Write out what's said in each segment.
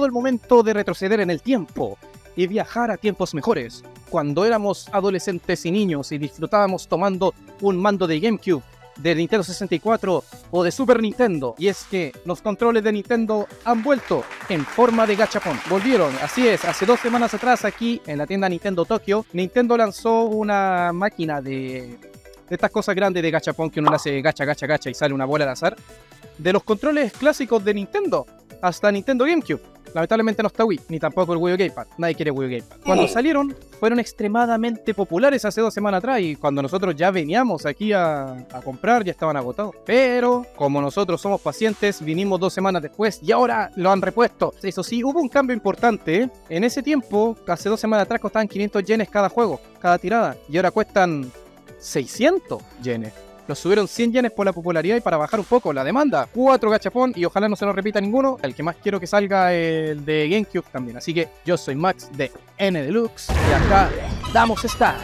llegado el momento de retroceder en el tiempo y viajar a tiempos mejores, cuando éramos adolescentes y niños y disfrutábamos tomando un mando de GameCube, de Nintendo 64 o de Super Nintendo. Y es que los controles de Nintendo han vuelto en forma de gachapón. Volvieron, así es, hace 2 semanas atrás aquí en la tienda Nintendo Tokyo, Nintendo lanzó una máquina de estas cosas grandes de gachapón que uno le hace gacha, gacha, gacha y sale una bola al azar. De los controles clásicos de Nintendo hasta Nintendo GameCube. Lamentablemente no está Wii, ni tampoco el Wii U Gamepad. Nadie quiere Wii U Gamepad. Cuando salieron, fueron extremadamente populares hace 2 semanas atrás. Y cuando nosotros ya veníamos aquí a comprar, ya estaban agotados. Pero, como nosotros somos pacientes, vinimos 2 semanas después y ahora lo han repuesto. Eso sí, hubo un cambio importante, ¿eh? En ese tiempo, hace 2 semanas atrás, costaban 500 yenes cada juego, cada tirada. Y ahora cuestan 600 yenes. Los subieron 100 yenes por la popularidad y para bajar un poco la demanda. 4 gachapón y ojalá no se nos repita ninguno. El que más quiero que salga el de GameCube también. Así que yo soy Max de N Deluxe y acá damos start.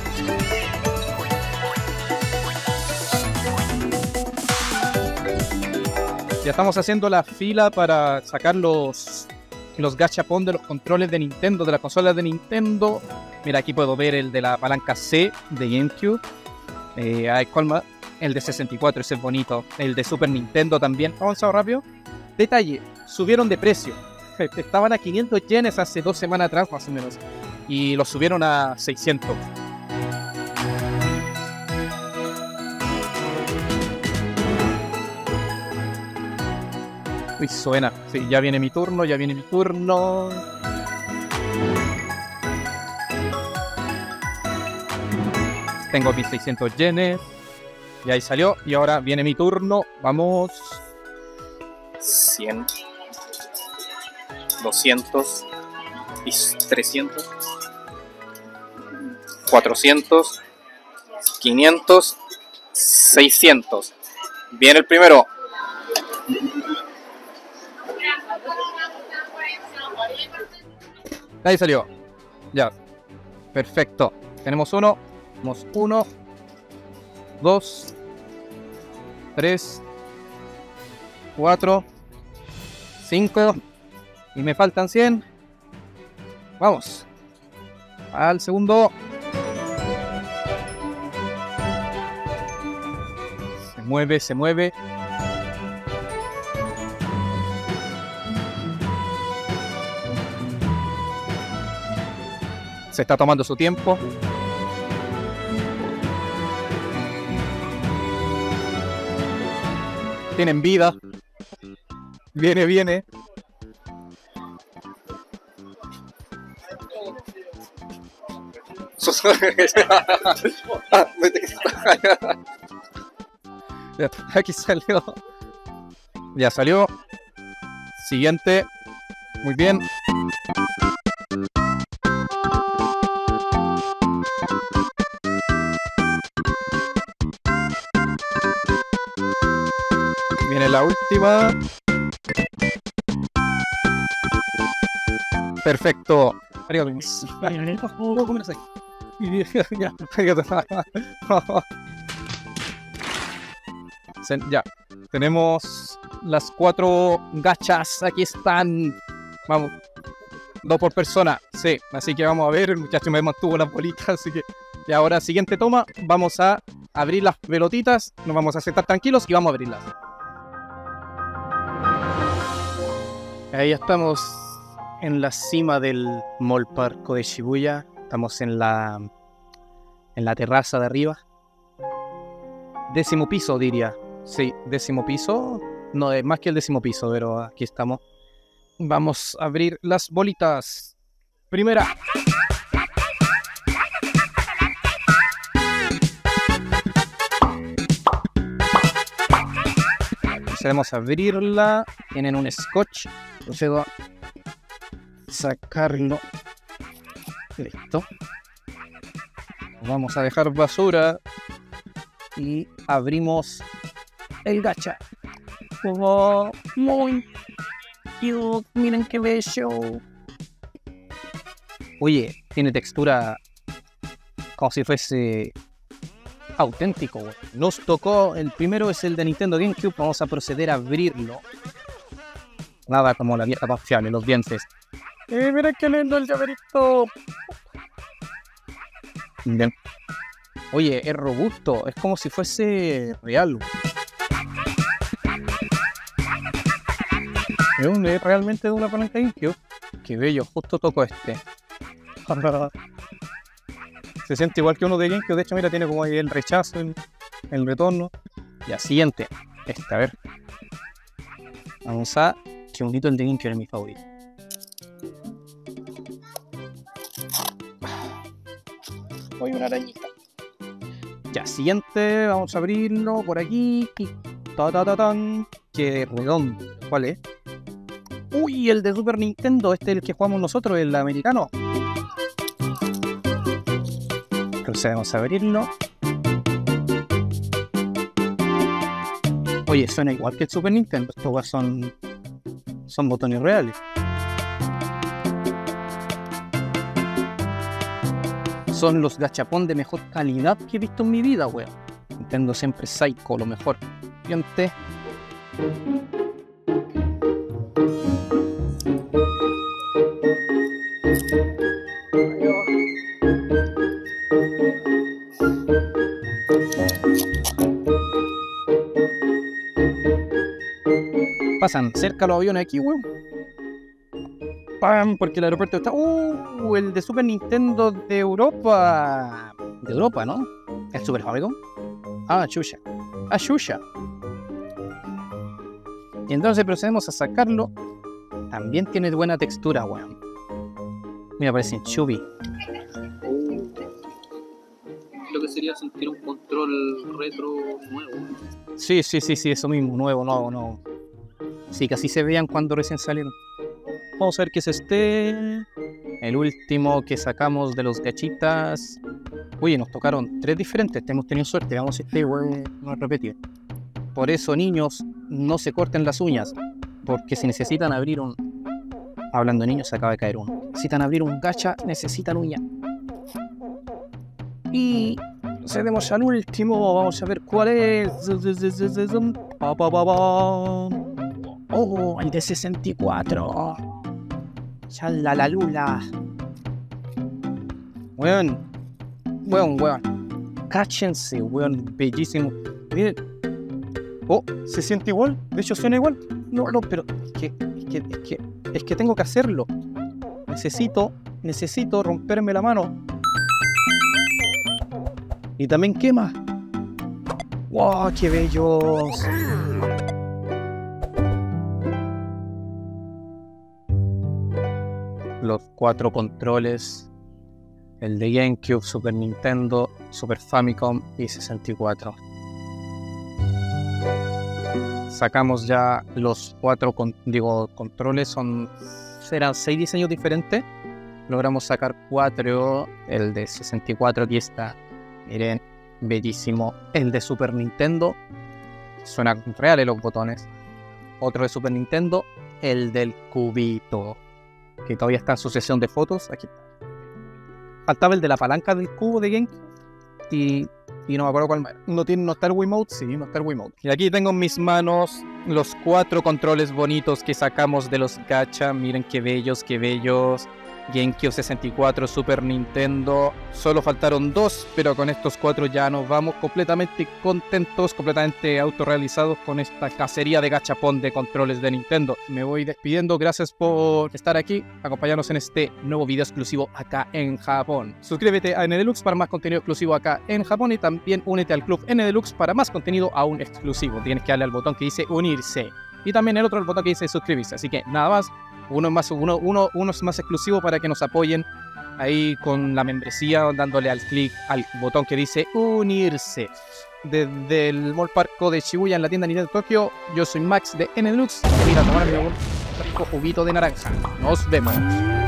Ya estamos haciendo la fila para sacar los gachapón de los controles de Nintendo, de las consolas de Nintendo. Mira, aquí puedo ver el de la palanca C de GameCube. ¿Cuál más? El de 64, ese es bonito. El de Super Nintendo también. Avanzado rápido. Detalle, subieron de precio. Estaban a 500 yenes hace 2 semanas atrás, más o menos. Y los subieron a 600. Uy, suena. Sí, ya viene mi turno, ya viene mi turno. Tengo mis 600 yenes. Y ahí salió. Y ahora viene mi turno. Vamos. 100. 200. 300. 400. 500. 600. Viene el primero. Ahí salió. Ya. Perfecto. Tenemos uno. Tenemos 1, 2, 3, 4, 5 y me faltan 100. Vamos al segundo. Se mueve, se mueve. Se está tomando su tiempo. Tienen vida. Viene, viene. Ya, aquí salió. Ya salió. Siguiente. Muy bien. Viene la última. Perfecto. Ya. Tenemos las 4 gachas. Aquí están. Vamos. 2 por persona. Sí. Así que vamos a ver. El muchacho me mantuvo las bolitas. Así que. Y ahora, siguiente toma. Vamos a abrir las pelotitas. Nos vamos a sentar tranquilos y vamos a abrirlas. Ahí estamos en la cima del Mall Parco de Shibuya. Estamos en la terraza de arriba. 10º piso, diría. Sí, 10º piso. No, es más que el 10º piso, pero aquí estamos. Vamos a abrir las bolitas. Primera. Procedemos a abrirla. Tienen un scotch. Procedo a sacarlo. Listo. Vamos a dejar basura. Y abrimos el gacha. Oh, muy cute. Miren qué bello. Oye, tiene textura como si fuese auténtico. Nos tocó, el primero es el de Nintendo GameCube. Vamos a proceder a abrirlo. Nada como la vieja confiable, los dientes. Mira qué lindo el llaverito. Bien. Oye, es robusto, es como si fuese real. Es realmente de una palanca GameCube. Qué bello, justo toco este. Se siente igual que uno de GameCube, de hecho mira, tiene como ahí el rechazo, el retorno. Ya, siguiente. A ver. Vamos a... Qué bonito el de GameCube, es mi favorito. Hoy una arañita. Ya, siguiente, vamos a abrirlo por aquí. ¡Ta-ta-ta-tan! ¡Qué redondo! ¿Cuál es? ¡Uy! El de Super Nintendo, este es el que jugamos nosotros, el americano. Procedemos a abrirlo. Oye, suena igual que el Super Nintendo. Estos son botones reales. Son los gachapón de mejor calidad que he visto en mi vida, weón. Nintendo siempre Psycho, lo mejor. Siguiente. Pasan cerca los aviones aquí, weón. ¡Pam! Porque el aeropuerto está... el de Super Nintendo de Europa. De Europa, ¿no? ¿El Super Famicom? Ah, chucha. Ah, chucha. Y entonces procedemos a sacarlo. También tiene buena textura, weón. Mira, parece chubby. Lo que sería sentir un control retro nuevo. Sí, eso mismo, nuevo. Sí, que así se veían cuando recién salieron. Vamos a ver qué es este. El último que sacamos de los gachitas. Oye, nos tocaron 3 diferentes. Hemos tenido suerte. Vamos a no repetir. Por eso, niños, no se corten las uñas. Porque si necesitan abrir un... Hablando de niños, se acaba de caer uno. Necesitan abrir un gacha, necesitan uña. Y procedemos al último. Vamos a ver cuál es. Oh, el de 64. Chalalalula. Weón. Cáchense, weón. Bellísimo. Miren. Oh, se siente igual. De hecho, suena igual. No, pero es que tengo que hacerlo. Necesito romperme la mano. Y también quema. ¡Wow! ¡Qué bellos! Los 4 controles. El de GameCube, Super Nintendo, Super Famicom y 64. Sacamos ya los 4 controles. Serán 6 diseños diferentes. Logramos sacar 4. El de 64 aquí está. Miren, bellísimo. El de Super Nintendo. Suenan reales los botones. Otro de Super Nintendo. El del cubito, que todavía está en su sesión de fotos. Aquí está. Faltaba el de la palanca del cubo de GameCube. Y no me acuerdo cuál más. ¿No está el Wiimote? Sí, no está el Wiimote. Y aquí tengo en mis manos los 4 controles bonitos que sacamos de los gacha. Miren qué bellos, qué bellos. GameCube 64, Super Nintendo. Solo faltaron 2, pero con estos 4 ya nos vamos completamente contentos, completamente autorrealizados con esta cacería de gachapón de controles de Nintendo. Me voy despidiendo, gracias por estar aquí, acompañarnos en este nuevo video exclusivo acá en Japón. Suscríbete a NDeluxe para más contenido exclusivo acá en Japón y también únete al club NDeluxe para más contenido aún exclusivo. Tienes que darle al botón que dice unirse y también el otro el botón que dice suscribirse. Así que nada más. Uno es más exclusivo para que nos apoyen ahí con la membresía, dándole al clic al botón que dice unirse. Desde el Mall Parco de Shibuya en la tienda Nintendo Tokio, yo soy Max de NDeluxe. Mira, tomarme un rico juguito de naranja. Nos vemos.